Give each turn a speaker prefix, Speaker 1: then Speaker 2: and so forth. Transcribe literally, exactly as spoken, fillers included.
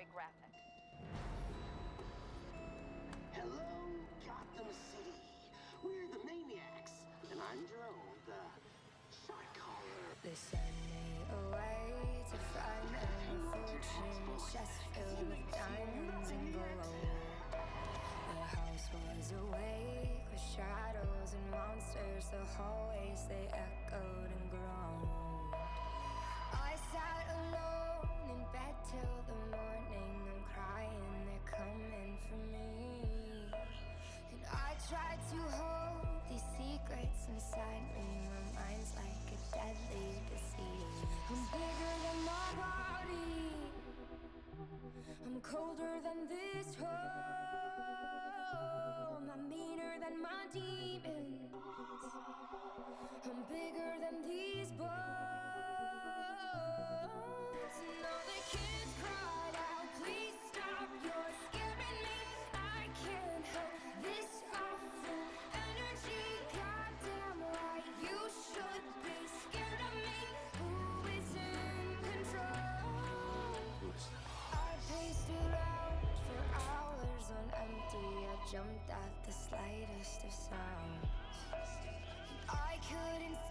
Speaker 1: graphic.
Speaker 2: Hello, Gotham City. We're the Maniacs, and I'm Jerome, the shot caller.
Speaker 3: They sent me away to find a fortune, a chest filled with diamonds and gold. The house was awake with shadows and monsters. The hallways, they echoed and groaned. I sat alone in bed till the morning. I'm crying, they're coming for me. And I tried to hold these secrets inside me. My mind's like a deadly disease. I'm bigger than my body, I'm colder than this home. I'm meaner than my demons, I'm bigger than these bones. And all the kids cried out, please stop, you're scaring me. I can't help this awful energy. Goddamn right, you should be scared of me. Who is in control? I paced around for hours on empty. I jumped at the slightest of sounds. I couldn't